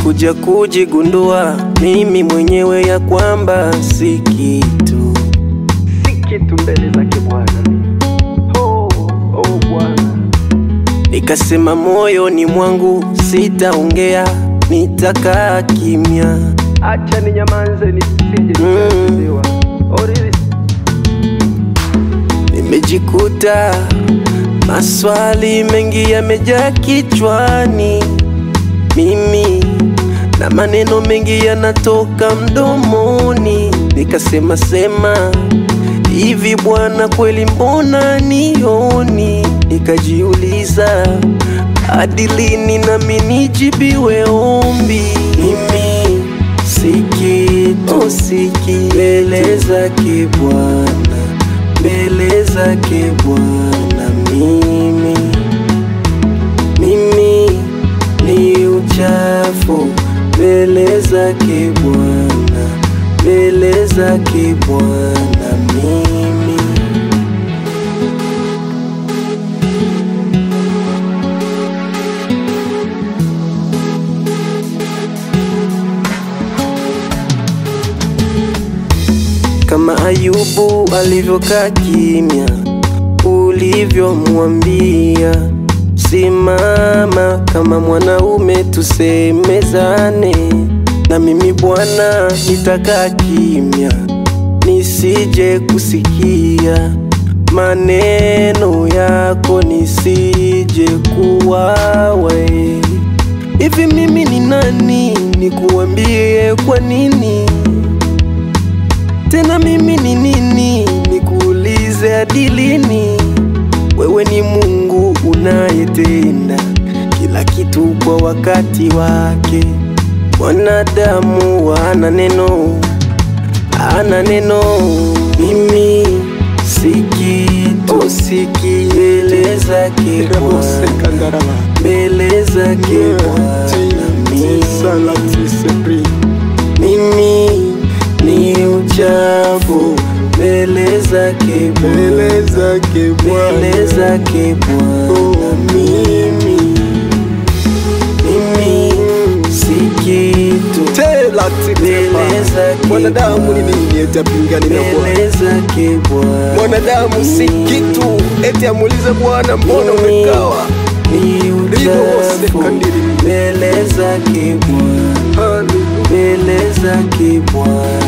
Nimekuja kujigundua mimi mwenyewe ya kwamba si kitu. Si kitu mbele zake Bwana. Oh Bwana. Nikasema moyoni mwangu sitaongea, nitakaa kimya. Acha ninyamanze nisije nikaelewa. Nimejikuta maswali mengi yamejaa kichwani mimi, na maneno mengi yanatoka mdomoni. Nikasema hivi Bwana kweli mbona nioni? Nikajiuliza hadi lini nami nijibiwe ombi. Mimi si kitu, mbele zake Bwana, mbele zake Bwana. Mimi ni uchafu mbele zake Bwana, mbele zake Bwana. Kama Ayubu alivyokaa kimya ulivyomwambia, simama kama mwanaume tusemezane. Na mimi Bwana nitakaa kimya, nisije kusikia maneno yako, nisije kuwawe. Hivi mimi ni nani nikuambie kwa nini? Tena mimi ni nini nikuulize hadi lini? Wewe ni Mungu unayetenda kila kitu kwa wakati wake. Wanadamu ana neno. Mimi si kitu, mbele zake Bwana, mbele zake Bwana. Mimi ni uchafu mbele zake Bwana, mbele zake Bwana. Mimi si kitu, mbele zake mwanadamu ni nini eti apingane na Bwana? Mbele zake Bwana. Mwanadamu si kitu eti amuulize Bwana mbona umekawa? Ni uchafu mbele zake Bwana, mbele zake Bwana.